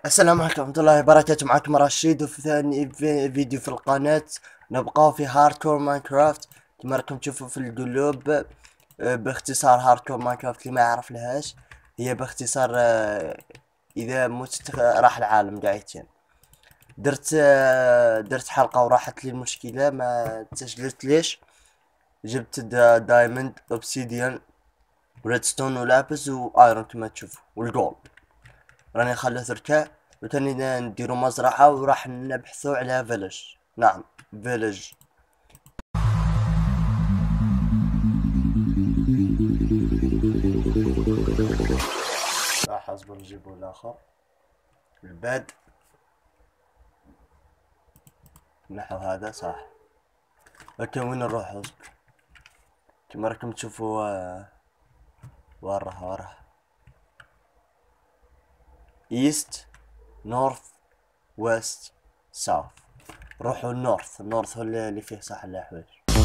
السلام عليكم ورحمة الله وبركاته. معكم رشيد وفي ثاني فيديو في القناة. نبقى في هاردكور ماينكرافت كما راكم تشوفوا في القلوب. باختصار هاردكور ماينكرافت اللي ما يعرف لهاش هي باختصار اذا مت راح العالم قاعدين. درت حلقة وراحت لي المشكلة ما تسجلت ليش. جبت دايموند اوبسيديان وريدستون ولابس وايرون كما تشوفوا والجولد. راني خليت ركا وتاني نديرو مزرعة وراح نبحثو على فيلج. نعم فيلج. راح اصبر نجيبو الاخر الباد نحو هذا صح. اوكي وين نروح؟ اصبر كما راكم تشوفوا وراه ايست نورث ويست ساوث. روحوا النورث هو اللي فيه صح الحوايج.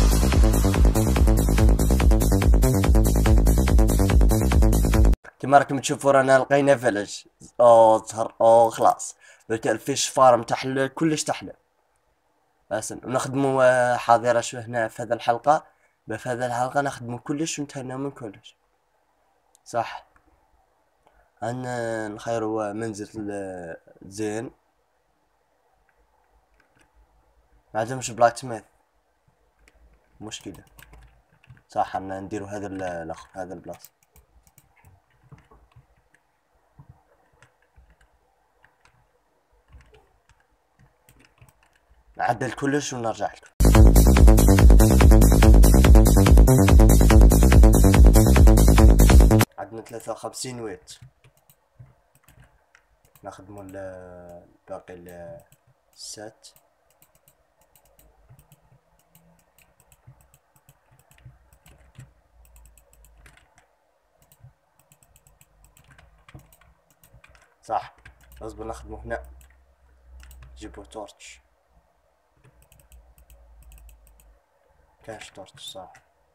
كما راكم تشوفوا رانا لقينا فيلج. ظهر خلاص الفيش فارم تحل كلش تحلى. بس نخدمو حاضرة شو هنا في هذا الحلقة. في هذا الحلقة نخدمو كلش وانتهينا من كلش صح. نخيروا منزل زين ما عندهمش بلاك سميث مشكلة صح. نديروا هذا الاخر هذا البلاص. نعدل كلش ونرجع لكم. عندنا 53 ويت. نخدمو باقي السات. صح اصبر نخدمو هنا. جيبو تورتش. كاش تورتش صح.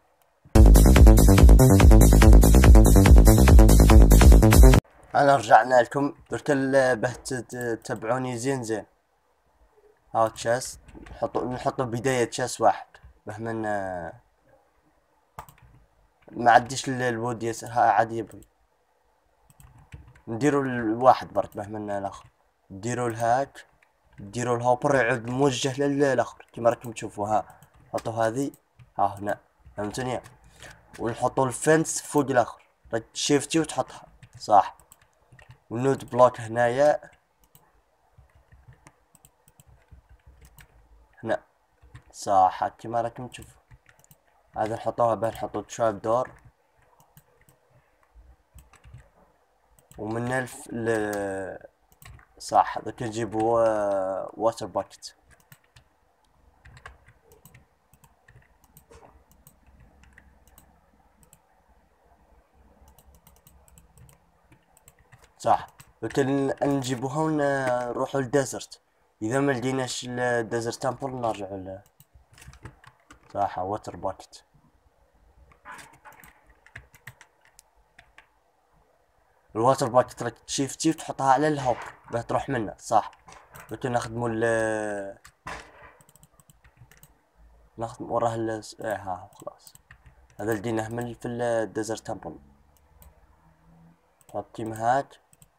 انا رجعنا لكم درت به تتبعوني زين. هاو تشاس نحطو بداية تشاس واحد بهمن ما عديش الوود عادي يبغي نديرو الواحد برك بهمن الاخر. نديرو الهاك نديرو الهوبر يعود موجه للاخر كما راكم تشوفوا. حطو هذه هنا فهمتوني. ونحطو الفنس فوق الاخر شيفتي وتحطها صح. والنود بلوك هنايا هنا صح كما راكم تشوفوا. هذا نحطوها نحطو تراب دور ومن صح. ذاك نجيبو واتر باكيت صح. لكن نجيبوها ونروحو للديزرت. اذا ما لقيناش الديزرت تمبل نرجعو ل صح واتر باكيت. الواتر باكيت راك تشيفتي وتحطها على الهوب باه تروح منه صح. لكن نخدمو نخدم وراه خلاص. هذا لقيناه من في الديزرت تمبل. تحط كيما هاك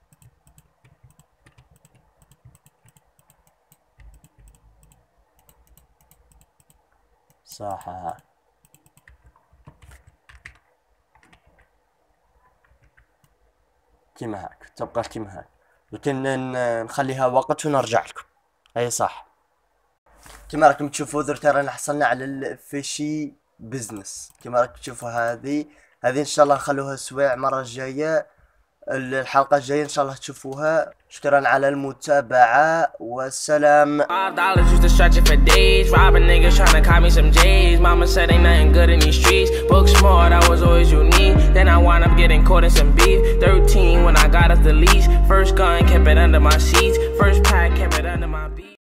صح. كيما هاك تبقى كيما هاك. لكن نخليها وقت ونرجع لكم. اي صح كما راكم تشوفوا درت رانا حصلنا على الفيشي بزنس. كما راكم تشوفوا هذه ان شاء الله نخلوها سواع المره الجايه. الحلقة الجاية ان شاء الله تشوفوها. شكرا على المتابعة والسلام. $5 used to stretch it for days. Robbing niggas trying to call me some J's. Mama said ain't nothing good in these streets. Book smart, I was always unique. Then I wound up getting caught in some beef. 13 when I got off the leash. First gun kept it under my sheets. First pack kept it under my beat.